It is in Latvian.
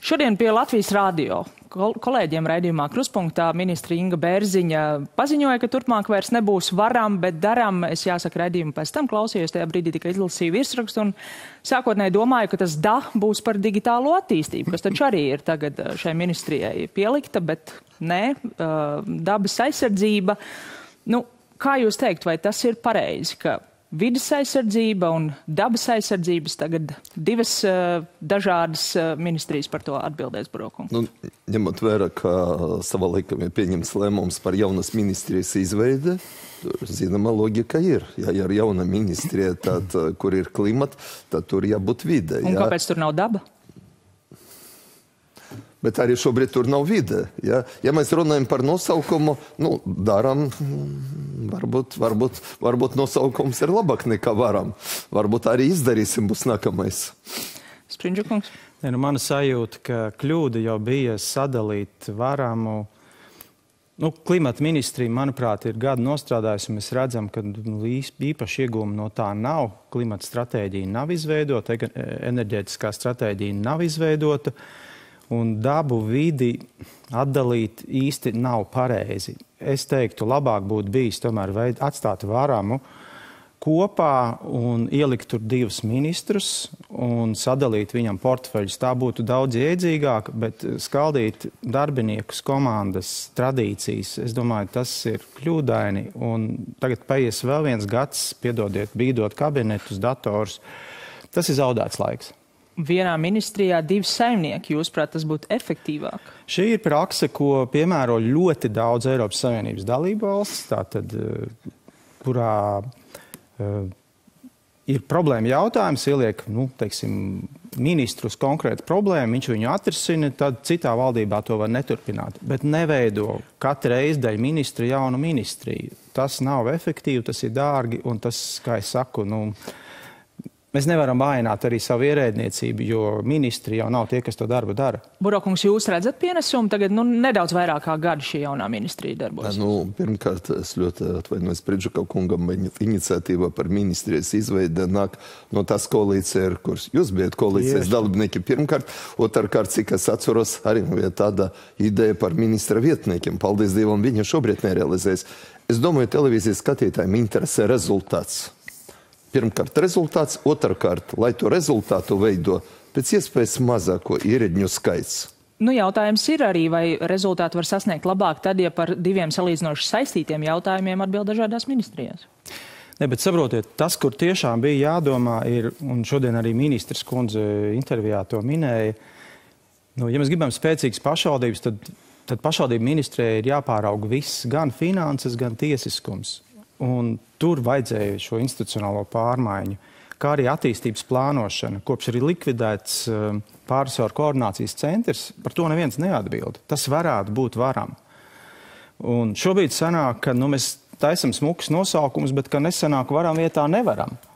Šodien pie Latvijas radio kolēģiem raidījumā Kruspunktā ministra Inga Bērziņa paziņoja, ka turpmāk vairs nebūs varam, bet daram. Es jāsaka raidījumu pēc tam klausījos, tajā brīdī tikai izlasīju virsrakstu un sākotnēji domāju, ka tas būs par digitālo attīstību, kas taču arī ir tagad šai ministrijai pielikta, bet nē, dabas aizsardzība. Nu, kā jūs teikt, vai tas ir pareizi, ka vides aizsardzība un dabas aizsardzības tagad divas dažādas ministrijas par to atbildēs Brokungs? Nu, ņemot vērā, ka savā laikam ir pieņemts lēmums par jaunas ministrijas izveidi, zināma logika ir. Ja ir jauna ministrija, tad, kur ir klimata, tad tur jābūt vide. Un kāpēc tur nav daba? Bet arī šobrīd tur nav vide. Ja mēs runājam par nosaukumu, daram, varbūt nosaukums ir labāk nekā varam. Varbūt arī izdarīsim būs nākamais. Sprindžukungs? Mana sajūta, ka kļūda jau bija sadalīt varamu. Klimata ministrija, manuprāt, ir gadu nostrādājusi, un mēs redzam, ka īpaši iegūmi no tā nav. Klimata stratēģija nav izveidota, enerģētiskā stratēģija nav izveidota. Un dabu vidi atdalīt īsti nav pareizi. Es teiktu, labāk būtu bijis tomēr atstāt varamu kopā un ielikt tur divus ministrus un sadalīt viņam portfeļus. Tā būtu daudz iedzīgāk, bet skaldīt darbiniekus, komandas, tradīcijas, es domāju, tas ir kļūdaini. Un tagad paies vēl viens gads, piedodiet, bīdot kabinetus, dators. Tas ir zaudēts laiks. Vienā ministrijā divi saimnieki, jūsuprāt, tas būtu efektīvāk? Šī ir prakse, ko piemēro ļoti daudz Eiropas Savienības dalību valsts, tātad, kurā ir problēma jautājums, ieliek, ministrus konkrētu problēmu, viņš viņu atrisina, tad citā valdībā to var neturpināt. Bet neveido katru reizi daļu ministru jaunu ministriju. Tas nav efektīvi, tas ir dārgi, un tas, kā es saku, mēs nevaram vājināt arī savu ierēdniecību, jo ministri jau nav tie, kas to darbu dara. Brokungs, jūs redzat pienesumu? Tagad nedaudz vairāk kā gadu šī jaunā ministrija darbojas. Pirmkārt, es ļoti atvainojos Sprindžuka kungam, iniciatīva par ministrijas izveidi nāk no tās koalīcija, kuras jūs bijat koalīcijas dalībnieki pirmkārt. Otrkārt, cik es atceros, arī bija tāda ideja par ministra vietniekiem. Paldies Dievam, viņa šobrīd nerealizējas. Es domāju, televīzijas skatītājiem interesē rezultāts. Pirmkārt, rezultāts, otrkārt, lai to rezultātu veido pēc iespējas mazāko ierēdņu skaits. Jautājums ir arī, vai rezultātu var sasniegt labāk tad, ja par diviem salīdzinoši saistītiem jautājumiem atbild dažādās ministrijās. Bet saprotiet, tas, kur tiešām bija jādomā, ir, un šodien arī ministrs kundze intervijā to minēja, ja mēs gribam spēcīgas pašvaldības, tad pašvaldību ministrijai ir jāpārauga viss, gan finanses, gan tiesiskums. Un tur vajadzēja šo institucionālo pārmaiņu, kā arī attīstības plānošana. Kopš arī likvidēts pārsvaru koordinācijas centrs, par to neviens neatbild. Tas varētu būt varam. Un šobrīd sanāk, ka mēs taisam smukus nosaukums, bet ka nesanāk varam vietā nevaram.